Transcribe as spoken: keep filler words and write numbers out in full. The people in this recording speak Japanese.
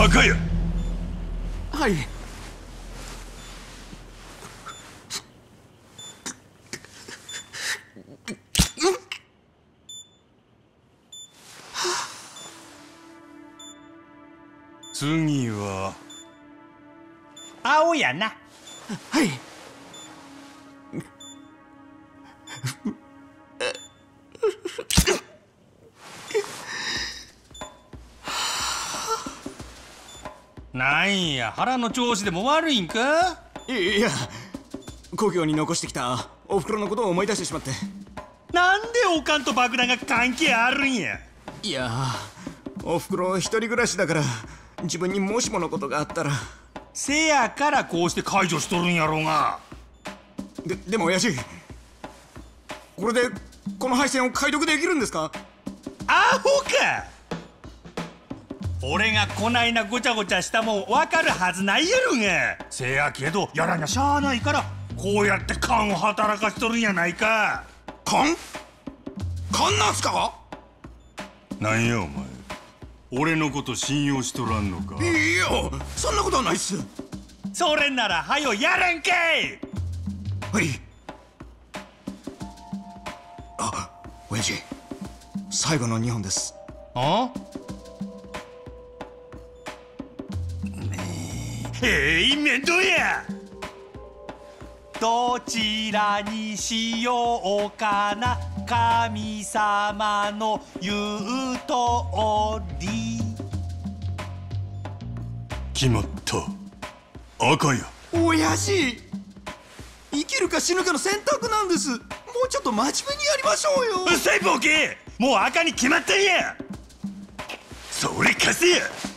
赤や。 はい。 次は青やな。 はい。 なんや、腹の調子でも悪いんか？ いいや、故郷に残してきたおふくろのことを思い出してしまって。 なんでおかんと爆弾が関係あるんや？ いや、おふくろ一人暮らしだから、自分にもしものことがあったら。 せやからこうして解除しとるんやろうが。 で、でも親父、これでこの配線を解読できるんですか？ アホか！俺がこないなごちゃごちゃしたもん分かるはずないやろが。せやけどやらにゃしゃあないからこうやって勘を働かしとるんやないか。 勘？勘なんすか？ なんやお前、俺のこと信用しとらんのか？ いや、そんなことはないっす。 それならはよやれんけい。 はい。あ、親父、最後のにほんです。 あ？ええ、面倒や。どちらにしようかな、神様の言うとおり。 決まった。赤や。 親父、生きるか死ぬかの選択なんです。もうちょっと真面目にやりましょうよ。 うっさいボケ、もう赤に決まったんや。それ貸せや。